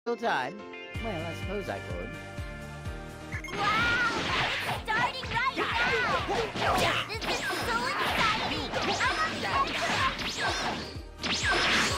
time? Well, I suppose I could. Wow! It's starting right now! This is so exciting! I'm on the edge of my seat!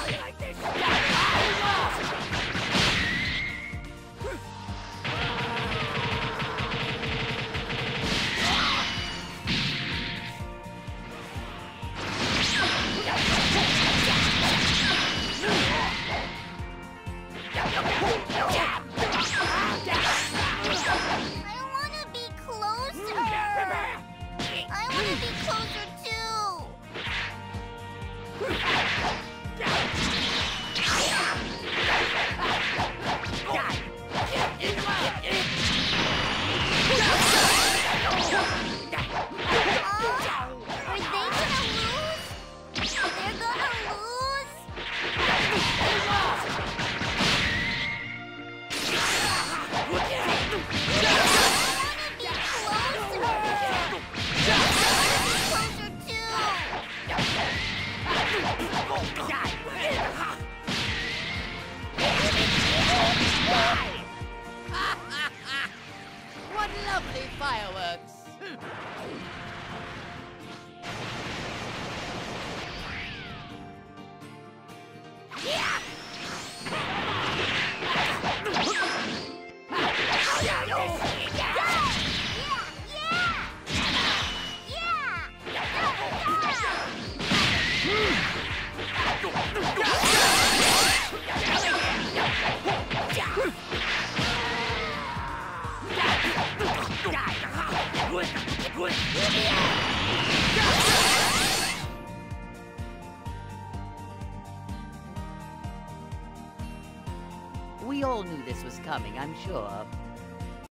What lovely fireworks! We all knew this was coming, I'm sure.